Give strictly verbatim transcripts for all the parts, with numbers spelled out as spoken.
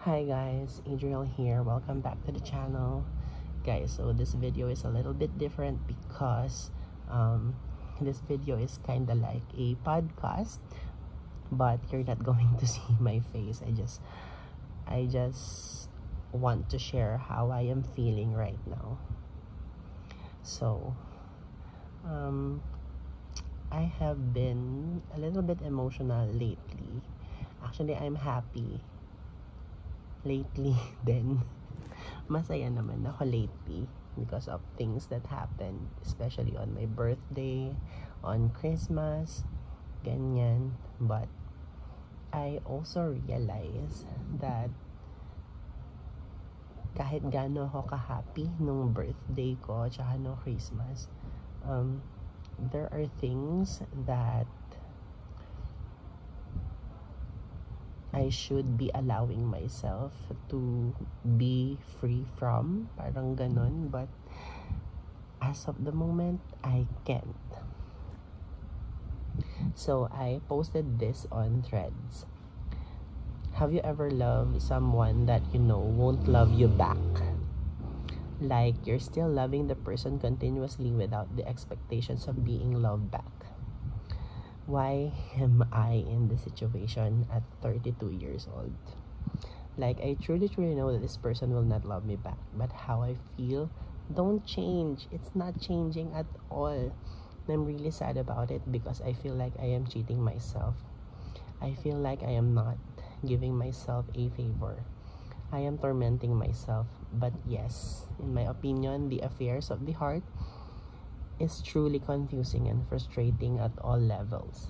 Hi guys, Adriel here. Welcome back to the channel. Guys, so this video is a little bit different because um, this video is kind of like a podcast, but you're not going to see my face. I just I just want to share how I am feeling right now. So um, I have been a little bit emotional lately. Actually, I'm happy lately then. Masaya naman ako lately because of things that happened, especially on my birthday, on Christmas, ganyan. But I also realized that kahit gaano ako ka-happy nung birthday ko tsaka nung Christmas, um, there are things that I should be allowing myself to be free from, parang ganon, but as of the moment, I can't. So I posted this on Threads. Have you ever loved someone that you know won't love you back? Like you're still loving the person continuously without the expectations of being loved back. Why am I in this situation at thirty-two years old? Like, I truly truly know that this person will not love me back, but how I feel don't change. It's not changing at all. I'm really sad about it because I feel like I am cheating myself. I feel like I am not giving myself a favor. I am tormenting myself. But yes, in my opinion, the affairs of the heart is truly confusing and frustrating at all levels.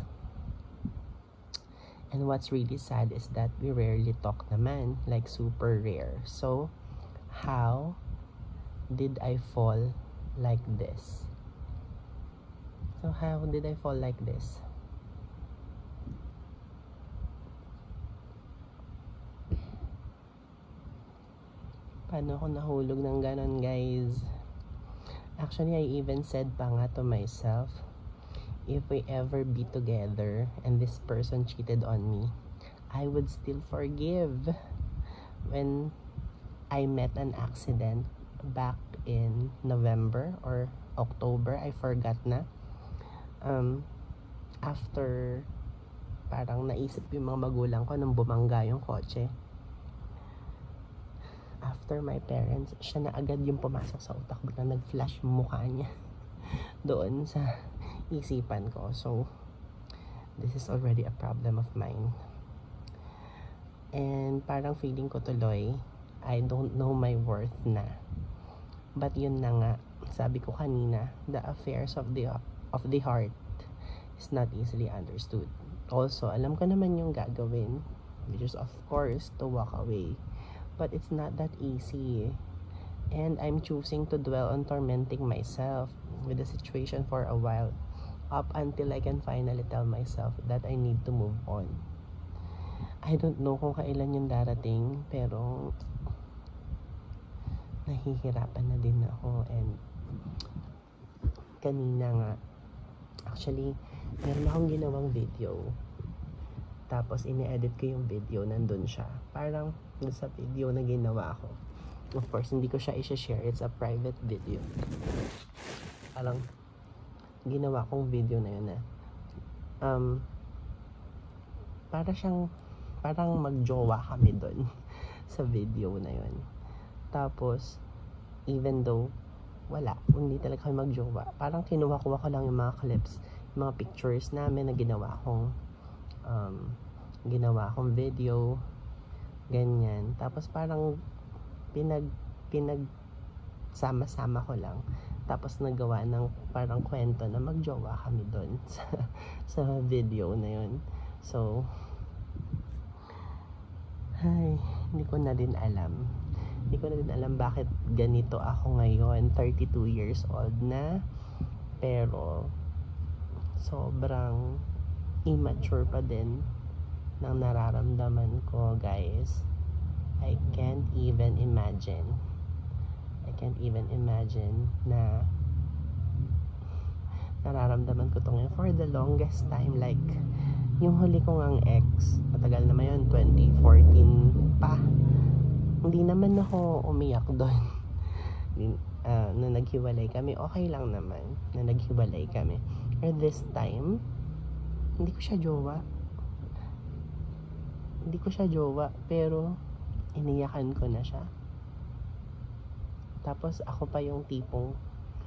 And what's really sad is that we rarely talk naman, like super rare. So, how did I fall like this? So, how did I fall like this? Paano ako nahulog ng ganon, guys? Actually, I even said pa nga to myself, if we ever be together and this person cheated on me, I would still forgive. When I met an accident back in November or October, I forgot na. Um, after, parang naisip yung mga magulang ko nung bumangga yung kotse. After my parents, siya na agad yung pumasok sa utak, biglang nag-flash yung mukha niya doon sa isipan ko. So, this is already a problem of mine. And parang feeling ko tuloy, I don't know my worth na. But yun na nga, sabi ko kanina, the affairs of the of the heart is not easily understood. Also, alam ko naman yung gagawin, which is of course to walk away. But it's not that easy. And I'm choosing to dwell on tormenting myself with the situation for a while, up until I can finally tell myself that I need to move on. I don't know kung kailan yung darating, pero nahihirapan na din ako. And kanina nga, actually, meron akong ginawang video. Tapos ini-edit ko yung video, nandun siya. Parang sa video na ginawa ko. Of course, hindi ko siya i-share. It's a private video. Parang ginawa kong video na yun na um, para siyang parang magjowa kami dun sa video na yun. Tapos, even though wala, hindi talaga kami magjowa, parang kinuha-kuha ko lang yung mga clips, yung mga pictures namin na ginawa kong um, ginawa kong video, ganyan. Tapos parang pinag pinag sama-sama ko lang, tapos nagawa ng parang kwento na magjowa kami doon sa, sa video na yun. So ay, hindi ko na din alam hindi ko na din alam bakit ganito ako ngayon, thirty-two years old na, pero sobrang immature pa din ng nararamdaman ko, guys. I can't even imagine. I can't even imagine na nararamdaman ko to ngayon for the longest time. Like, yung huli ko ngang ex, matagal naman yun, twenty fourteen pa. naman ako umiyak doon. uh, na naghiwalay kami, okay lang naman na naghiwalay kami. Or this time, hindi ko siya jowa. Hindi ko siya jowa, pero iniyakan ko na siya. Tapos ako pa yung tipong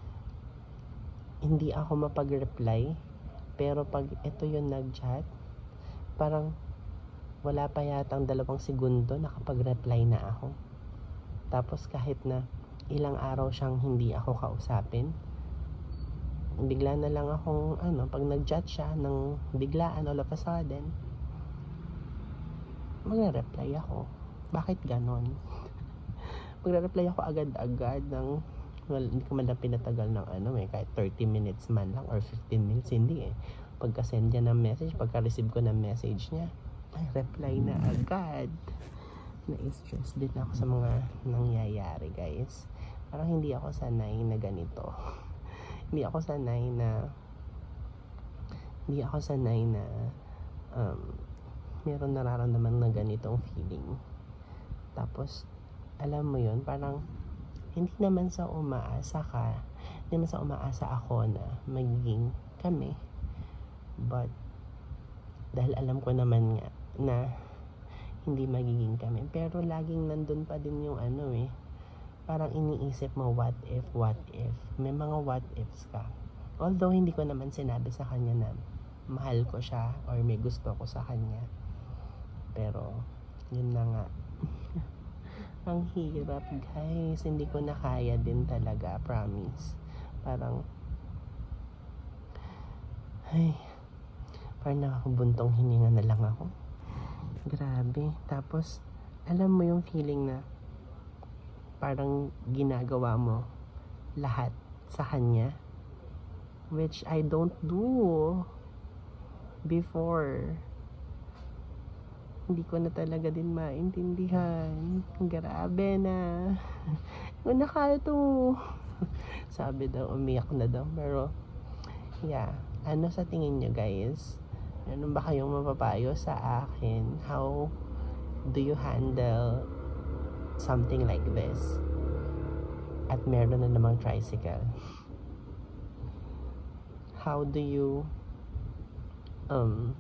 hindi ako mapag-reply, pero pag ito yung nag-chat, parang wala pa yatang dalawang segundo nakapag-reply na ako. Tapos kahit na ilang araw siyang hindi ako kausapin, bigla na lang akong ano, pag nag-chat siya ng biglaan, all of a sudden magre-reply ako. Bakit ganon? Magre-reply ako agad-agad ng, well, hindi ko man lang pinatagal ng ano eh, kahit thirty minutes man lang or fifteen minutes, hindi eh. Pagka-send niya ng message, pagka-receive ko ng message niya, ay, reply na agad. Na-stress din ako sa mga nangyayari, guys. Parang hindi ako sanay na ganito. Hindi ako sanay na hindi ako sanay na um, meron nararamdaman na ganitong feeling. Tapos alam mo yun, parang hindi naman sa umaasa ka, hindi naman sa umaasa ako na magiging kami, but dahil alam ko naman nga na hindi magiging kami, pero laging nandun pa din yung ano eh, parang iniisip mo what if, what if, may mga what ifs ka. Although hindi ko naman sinabi sa kanya na mahal ko siya or may gusto ko sa kanya, pero yun na nga. Ang hirap, guys. Hindi ko na kaya din talaga, promise. Parang ay, parang nakabuntong hininga na lang ako. Grabe. Tapos alam mo yung feeling na parang ginagawa mo lahat sa kanya, which I don't do before. Hindi ko na talaga din maintindihan. Grabe na. Kung nakaya to. Sabi daw, umiyak na daw. Pero, yeah. Ano sa tingin nyo, guys? Ano ba kayong mapapayo sa akin? How do you handle something like this? At meron na namang tricycle. How do you um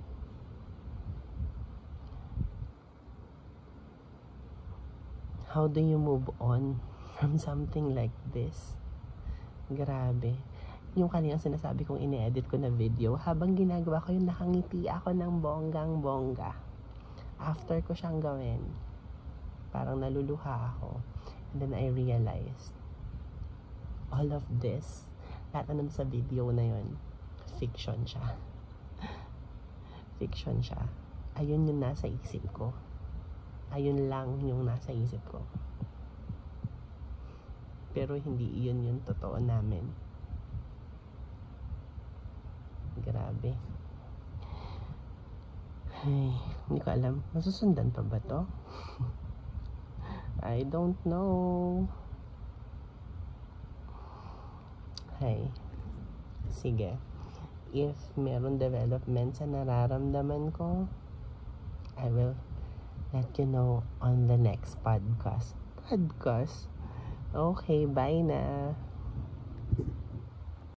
how do you move on from something like this? Grabe. Yung kanilang sinasabi kong ini-edit ko na video, habang ginagawa ko yun, nakangiti ako ng bonggang bongga. After ko siyang gawin, parang naluluha ako. And then I realized, all of this, lahat na sa video na yun, fiction siya. Fiction siya. Ayun yung nasa isip ko. Ayun lang yung nasa isip ko. Pero hindi iyon yung totoo namin. Grabe. Ay, hindi ko alam. Masusundan pa ba to? I don't know. Hey, sige. If meron development sa nararamdaman ko, I will let you know on the next podcast. Podcast? Okay, bye na.